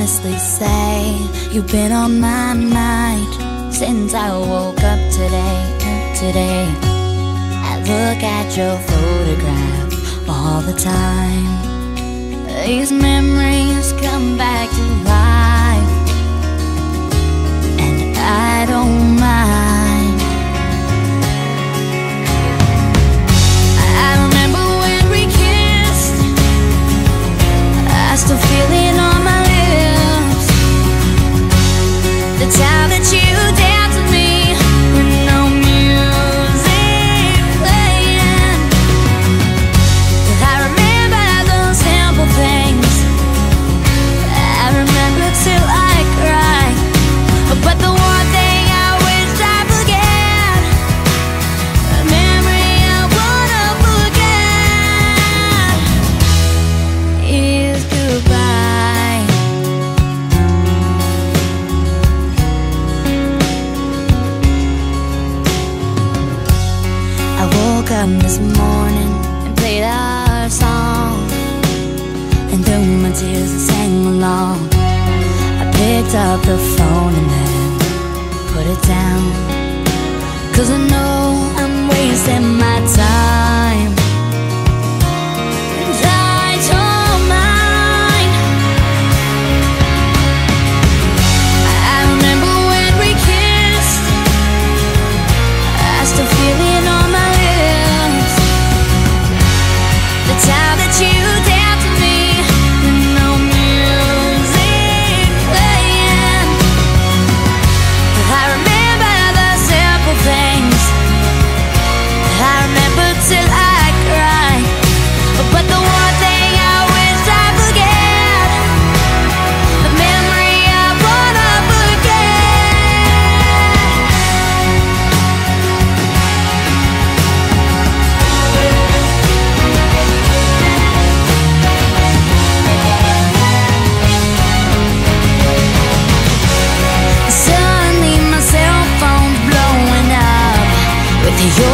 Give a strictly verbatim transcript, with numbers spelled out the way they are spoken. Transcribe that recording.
honestly say you've been on my mind since I woke up today, today. I look at your photograph all the time. These memories come back to life, and I don't mind. I remember when we kissed, I still feel it on my lips. The time that you danced with me with no music playing. I remember those simple things, I remember till I cry. But the one thing I wish I forget, a memory I wanna forget, is goodbye. I woke up this morning and played our song, and through my tears I sang along. I picked up the phone and then put it down, 'cause I know I'm wasting my time. And I don't mind. I remember when we kissed, I still feel it on my lips. The time that you danced with me with no music playing. I remember the simple things, I remember till I cry. But the one thing I wish I forget, the memory I wanna Suddenly my cell phone's blowing up with your